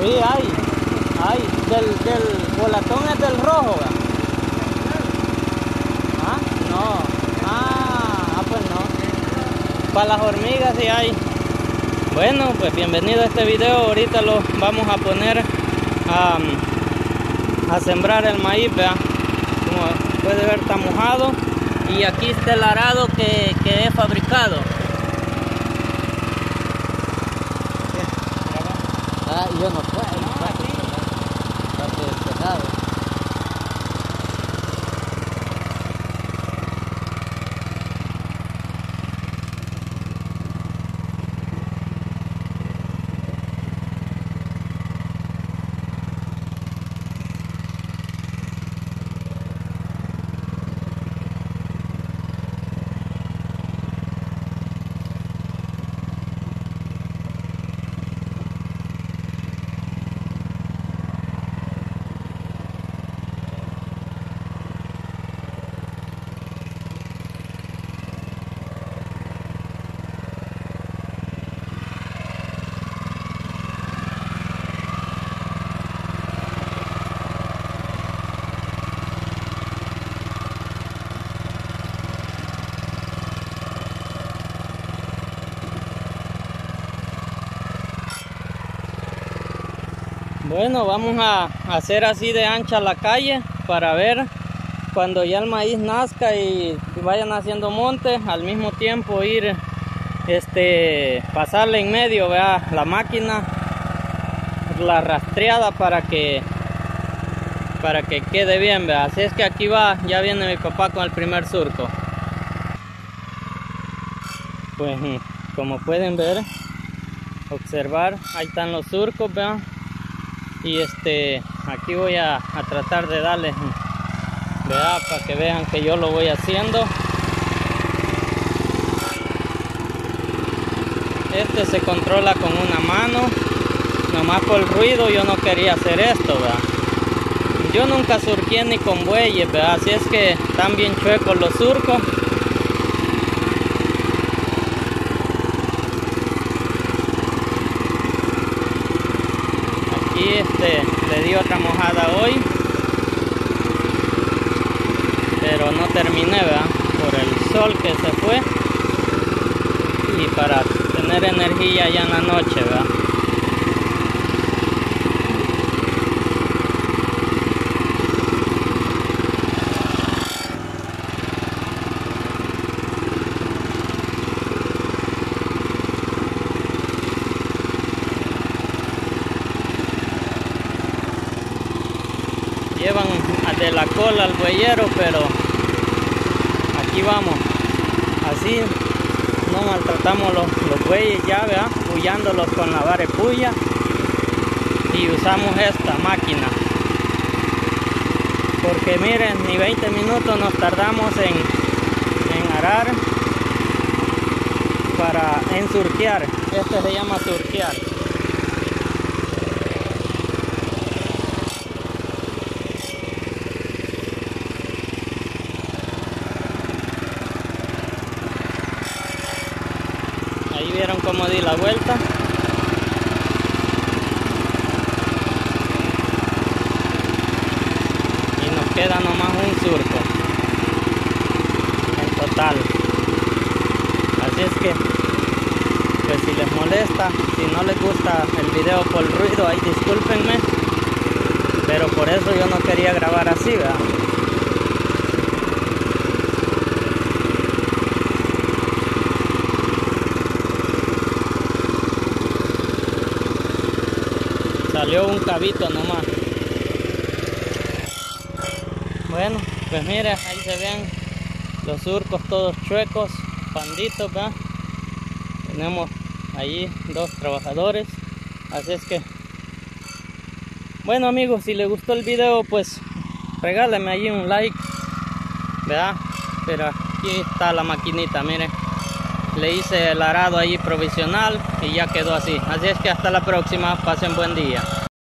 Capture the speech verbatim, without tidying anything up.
Sí, hay, hay, del, del volatón es del rojo, ¿verdad? Ah, no, ah, ah, pues no. Para las hormigas sí hay. Bueno, pues bienvenido a este video. Ahorita lo vamos a poner a, a sembrar el maíz, ¿verdad? Como puede ver, está mojado. Y aquí está el arado que, que he fabricado. Ah, yo no puedo, no, así. Está despejado. Bueno, vamos a hacer así de ancha la calle para ver cuando ya el maíz nazca y vayan haciendo monte, al mismo tiempo ir este pasarle en medio, vea, la máquina, la rastreada para que para que quede bien, vea. Así es que aquí va, ya viene mi papá con el primer surco. Pues como pueden ver, observar, ahí están los surcos, vean. Y este aquí voy a, a tratar de darles, vea, para que vean que yo lo voy haciendo. Este se controla con una mano, nomás por el ruido yo no quería hacer esto, vea. Yo nunca surqué ni con bueyes, vea, así es que están bien chuecos los surcos. Aquí este, le di otra mojada hoy, pero no terminé, ¿verdad? Por el sol que se fue y para tener energía ya en la noche, ¿verdad? Llevan de la cola al bueyero, pero aquí vamos, así no maltratamos los, los bueyes ya, ¿verdad? Puyándolos con la vara de puya y usamos esta máquina, porque miren, ni veinte minutos nos tardamos en, en arar para en surquear. Este se llama surquear. Ahí vieron cómo di la vuelta. Y nos queda nomás un surco en total. Así es que, pues si les molesta, si no les gusta el video por el ruido, ahí discúlpenme. Pero por eso yo no quería grabar así, ¿verdad? Salió un cabito nomás. Bueno, pues mire, ahí se ven los surcos todos chuecos, panditos, ¿verdad? Tenemos ahí dos trabajadores. Así es que, bueno amigos, si les gustó el video, pues regálenme ahí un like, ¿verdad? Pero aquí está la maquinita, miren. Le hice el arado ahí provisional y ya quedó así. Así es que hasta la próxima, pasen buen día.